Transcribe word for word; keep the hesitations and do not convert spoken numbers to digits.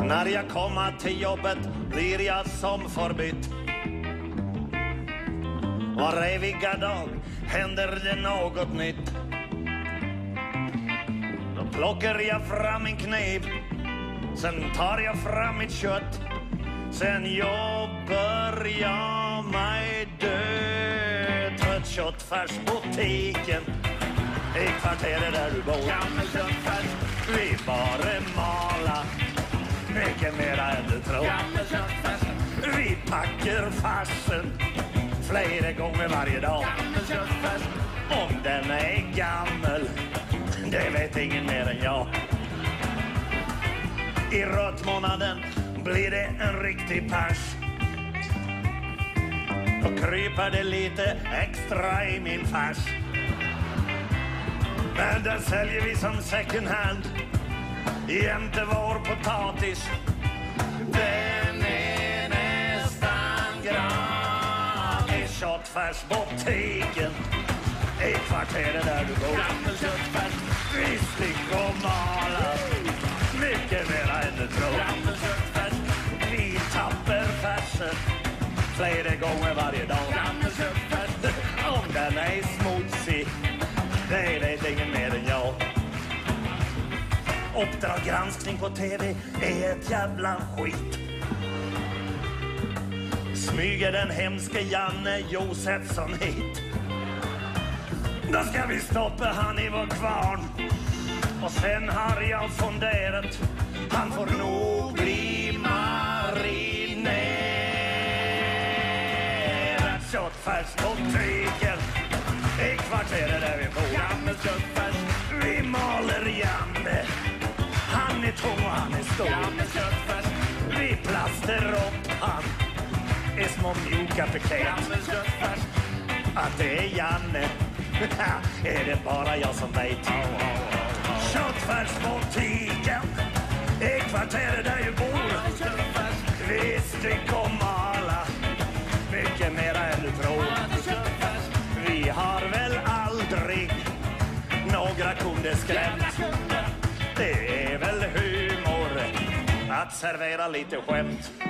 När jag kommer till jobbet blir jag som förbytt. Var eviga dag händer det något nytt. Då plockar jag fram min kniv, sen tar jag fram mitt kött. Sen jobbar jag mig död. Trött köttfärsbutiken i kvarteret där du bor. Gammal köttfärs, vi bara mala mycket mera än du tror. Gammal köttfärs, vi packar färsen flera gånger varje dag. Gammal köttfärs, om den är gammal, det vet ingen mer än jag. I rötmånaden blir det en riktig pers. Då kryper det lite extra i min färs. Men den säljer vi som second hand jämte vår potatis. Den är nästan gratis. Köttfärsbutiken i kvarteret där du bor. Gammal köttfärs, vi stick och mala mycket mera än du tror. Gammal köttfärs, vi tappar färsen flera gånger varje dag. Gammal köttfärs, om den är smutsig, det vet ingen mer än jag. Uppdrag granskning på tv är ett jävla skit. Smyger den hemske Janne Josefsson hit. Då ska vi stoppa han i vår kvarn. Och sen har jag funderat, han får nog bli marinerad. Köttfärsbutiken i kvarteret där vi bor. Gammal köttfärs, vi maler Janne. Han är tung och han är stor. Gammal köttfärs, vi plaster upp han i små mjuka paket. Gammal köttfärs, att det är Janne är det bara jag som vet. Köttfärsbutiken i kvarteret där jag bor. Visst vi kommer alla mycket mer än du tror. Vi har väl aldrig några kunder skrämt. Det är väl humor att servera lite skämt.